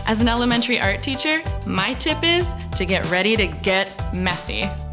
As an elementary art teacher, my tip is to get ready to get messy.